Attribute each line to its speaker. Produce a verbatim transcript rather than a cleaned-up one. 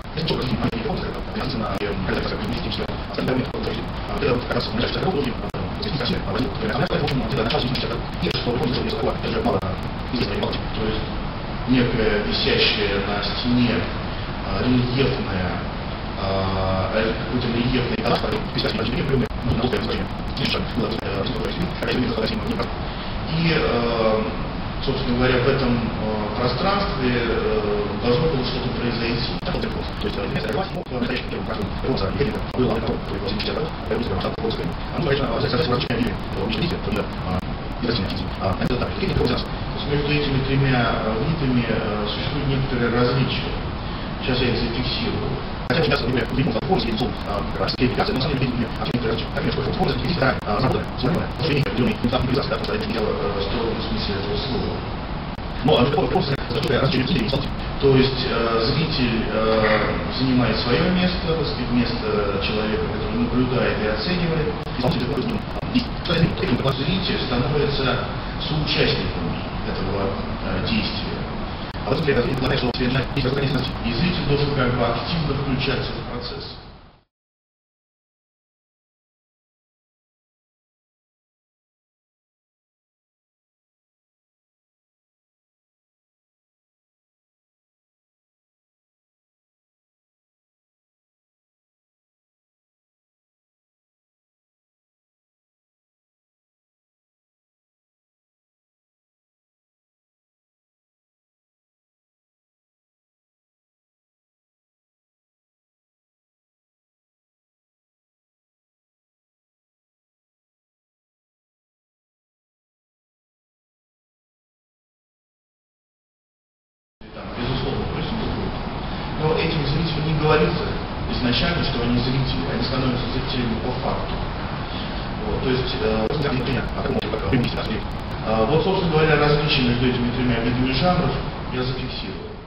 Speaker 1: Если что, они не ходят, относительно когда как мистическое, остальные методы, это как раз начать такого уровня, здесь не совсем, а возник, она в общем, где-то начало жизни, и что выходит, что не такое, даже мало известной мало. То есть некая висящая на стене рельефная, какой-то рельефный канал, писать на стене прямые, нужно долгое название, слишком было разное, и, собственно говоря, в этом пространстве должно было что-то произойти. То есть, вместо власти, ну, настоящий первым каждым роса Ленина было на котором, который восемьдесят лет, русская масштабная русская. А ну, конечно, взять соответственно различные виды, уменьшить, то да, недостаточно физики. А это так, какие импровизации. То есть между этими тремя видами существует некоторое различие. Сейчас я их зафиксирую. Хотя сейчас, например, видимо, за скорость единцом российской иммиграции, но на самом деле видимо очень различие. Например, сколько скорость есть вторая забота, свободная, служение определенной иммиграции, да, потому что это не дело в строгом смысле этого слова. Но а такой вопрос, который различие зрителей не сталкивается. То есть э, зритель э, занимает свое место, так сказать, место человека, который наблюдает и оценивает, и зритель становится соучастником этого э, действия. А вот это предполагает, что и зритель должен как бы активно включаться в процесс. Безусловно, присутствуют, но этим зрителям не говорится изначально, что они зрители, они становятся зрителями по факту. Вот, то есть, э, вот, собственно говоря, различие между этими тремя видами жанров я зафиксировал.